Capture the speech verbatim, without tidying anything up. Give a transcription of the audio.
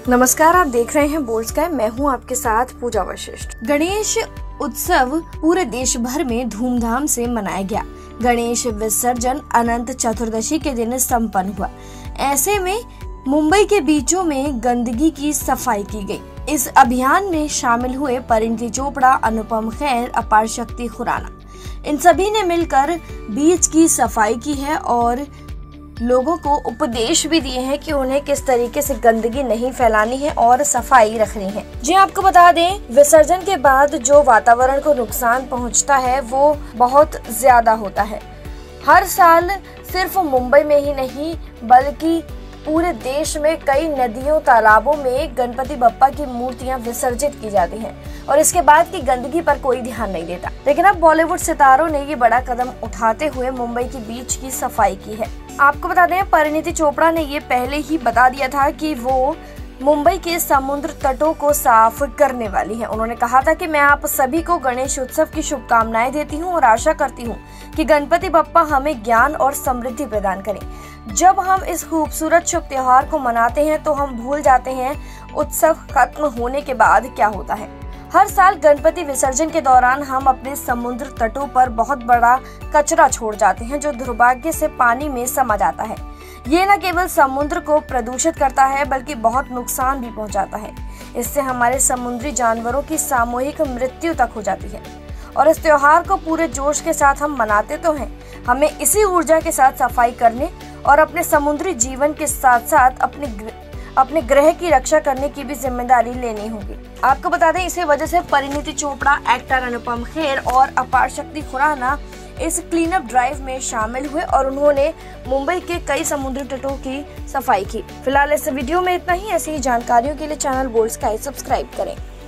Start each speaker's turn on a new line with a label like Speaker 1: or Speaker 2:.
Speaker 1: नमस्कार, आप देख रहे हैं बोल्ड स्काई। मैं हूं आपके साथ पूजा वशिष्ठ। गणेश उत्सव पूरे देश भर में धूमधाम से मनाया गया। गणेश विसर्जन अनंत चतुर्दशी के दिन संपन्न हुआ। ऐसे में मुंबई के बीचों में गंदगी की सफाई की गई। इस अभियान में शामिल हुए परिणीति चोपड़ा, अनुपम खेर, अपार शक्ति खुराना, इन सभी ने मिलकर बीच की सफाई की है और लोगों को उपदेश भी दिए हैं कि उन्हें किस तरीके से गंदगी नहीं फैलानी है और सफाई रखनी है। जी आपको बता दें, विसर्जन के बाद जो वातावरण को नुकसान पहुंचता है वो बहुत ज्यादा होता है। हर साल सिर्फ मुंबई में ही नहीं बल्कि पूरे देश में कई नदियों, तालाबों में गणपति बप्पा की मूर्तियां विसर्जित की जाती हैं और इसके बाद की गंदगी पर कोई ध्यान नहीं देता। लेकिन अब बॉलीवुड सितारों ने ये बड़ा कदम उठाते हुए मुंबई के बीच की सफाई की है। आपको बता दें, परिणीति चोपड़ा ने ये पहले ही बता दिया था कि वो मुंबई के समुद्र तटों को साफ करने वाली है। उन्होंने कहा था कि मैं आप सभी को गणेश उत्सव की शुभकामनाएं देती हूं और आशा करती हूं कि गणपति बप्पा हमें ज्ञान और समृद्धि प्रदान करें। जब हम इस खूबसूरत शुभ त्योहार को मनाते हैं तो हम भूल जाते हैं उत्सव खत्म होने के बाद क्या होता है। हर साल गणपति विसर्जन के दौरान हम अपने समुद्र तटों पर बहुत बड़ा कचरा छोड़ जाते हैं जो दुर्भाग्य से पानी में समा जाता है। ये न केवल समुद्र को प्रदूषित करता है बल्कि बहुत नुकसान भी पहुंचाता है। इससे हमारे समुद्री जानवरों की सामूहिक मृत्यु तक हो जाती है। और इस त्योहार को पूरे जोश के साथ हम मनाते तो हैं, हमें इसी ऊर्जा के साथ सफाई करने और अपने समुद्री जीवन के साथ साथ अपने अपने ग्रह की रक्षा करने की भी जिम्मेदारी लेनी होगी। आपको बता दें, इसी वजह से परिणीति चोपड़ा, एक्टर अनुपम खेर और अपार शक्ति खुराना इस क्लीन अप ड्राइव में शामिल हुए और उन्होंने मुंबई के कई समुद्री तटों की सफाई की। फिलहाल इस वीडियो में इतना ही। ऐसी ही जानकारियों के लिए चैनल बोल्ड स्काई सब्सक्राइब करें।